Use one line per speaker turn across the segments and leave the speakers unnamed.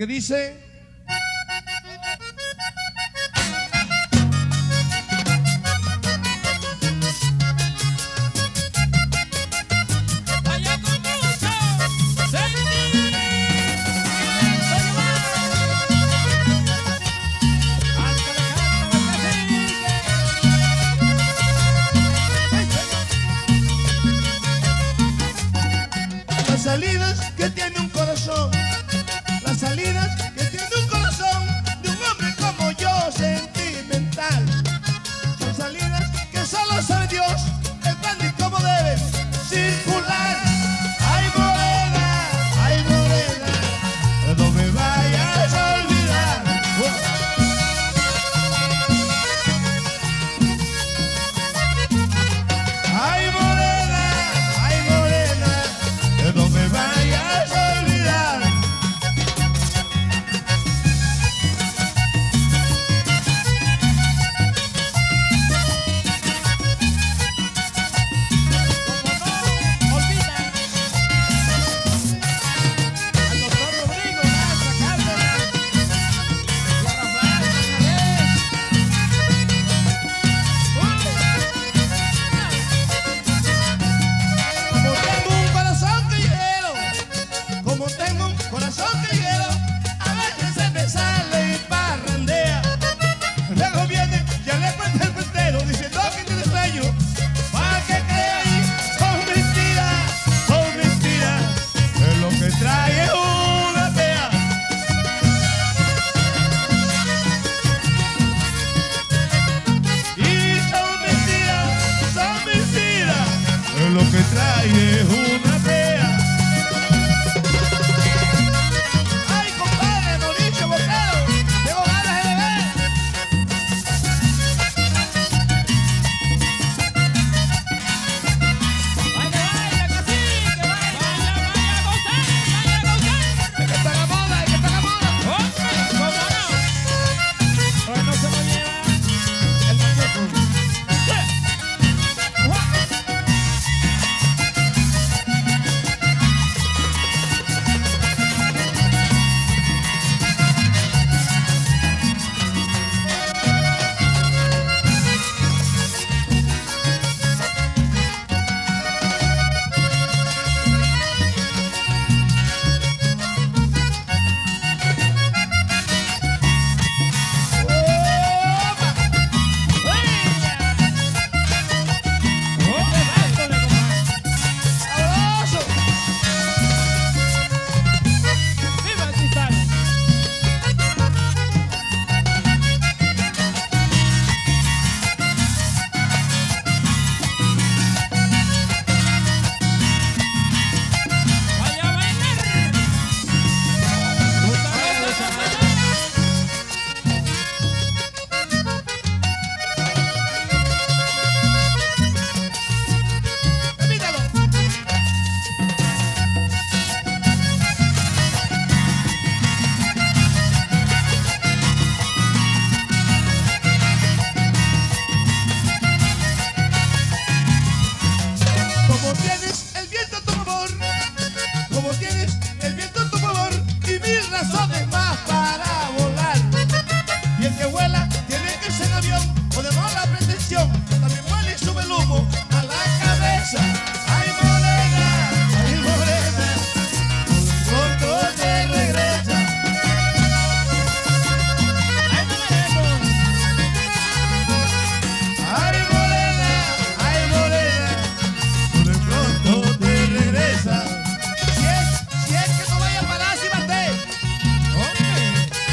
que dice: las salidas que tiene un corazón, las salidas que tiene un corazón de un hombre como yo, sentimental. Son salidas que solo sabe Dios el plan y cómo deben circular. Ay morena, no me vayas a olvidar. Ay morena, no me vayas a olvidar. Como tengo un corazón que hielo, a veces se me sale y parrandea. Luego viene y le cuenta el puntero diciendo que tiene sueño. ¿Para qué cree ahí? Son mentiras, es lo que trae una fea. Y son mentiras, es lo que trae una fea. Como tienes el viento a tu favor, como tienes el viento a tu favor y mil razones más para volar. Y el que vuela tiene que ser avión o de mala pretensión, también vuela y sube el humo a la cabeza. Ay morena, pronto te regresa. Ay morena, pronto te regresa. Si es que no vaya a parar si bate.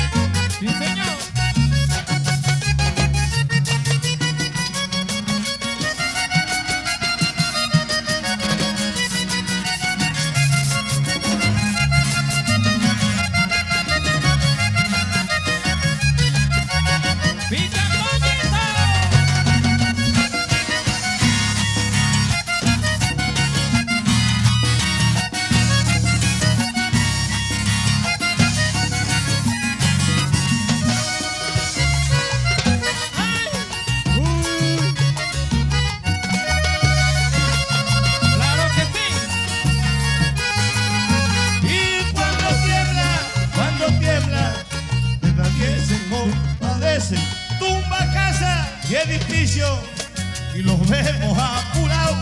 y edificios y los vemos apurados.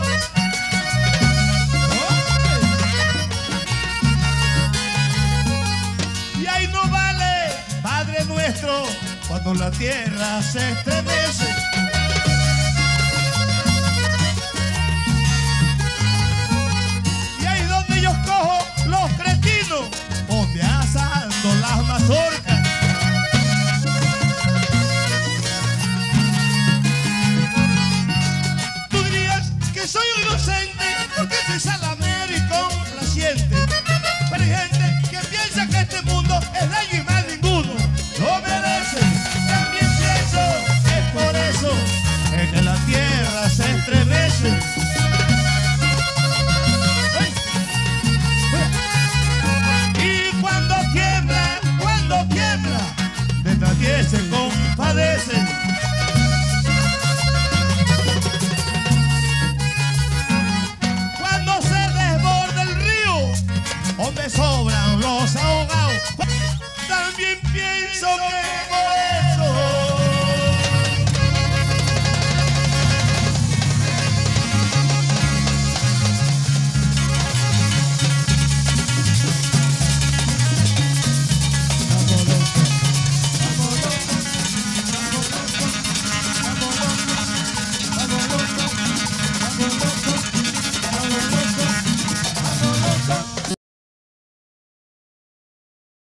Y ahí no vale, Padre nuestro, cuando la tierra se estremece. Y ahí donde yo cojo los cretinos, donde asando las mazorcas. Tú dirías que soy un inocente porque soy salamero y complaciente. Pero hay gente que piensa que este mundo es de ellos y más ninguno lo merece. También pienso que es por eso que la tierra se estremece. Y cuando tiembla, de nadie se compadece. Cuando se desborda el río, donde sobran los ahogados. También pienso que